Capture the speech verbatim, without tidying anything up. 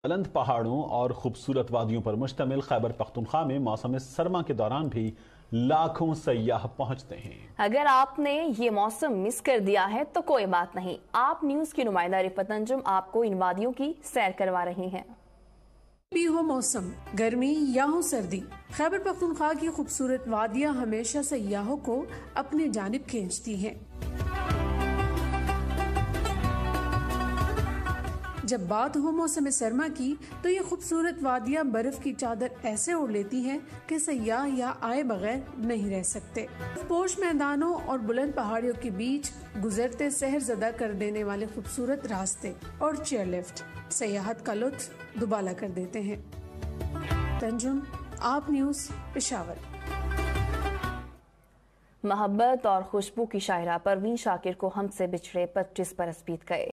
بلند پہاڑوں اور خوبصورت وادیوں پر مشتمل خیبر پختونخوا میں موسم سرما کے دوران بھی لاکھوں سیاح پہنچتے ہیں۔ اگر آپ نے یہ موسم مس کر دیا ہے تو کوئی بات نہیں، آپ نیوز کی نمائندہ رفت انجم آپ کو ان وادیوں کی سیر کروا رہی ہیں۔ بھی ہو موسم گرمی یا ہو سردی، خیبر پختونخوا کی خوبصورت وادیاں ہمیشہ سیاحوں کو اپنی جانب کھینچتی ہیں۔ جب بات ہو موسم سرما کی تو یہ خوبصورت وادیاں برف کی چادر ایسے اوڑھ لیتی ہیں کہ سیاح یا آئے بغیر نہیں رہ سکتے۔ پوش میدانوں اور بلند پہاڑیوں کے بیچ گزرتے سحر زدہ کر دینے والے خوبصورت راستے اور چیئر لفٹ سیاحت کا لطف دوبالا کر دیتے ہیں۔ تنجم، آپ نیوز، پشاور۔ محبت اور خوشبو کی شاعرہ پروین شاکر کو ہم سے بچھڑے پچیس برس بیت گئے۔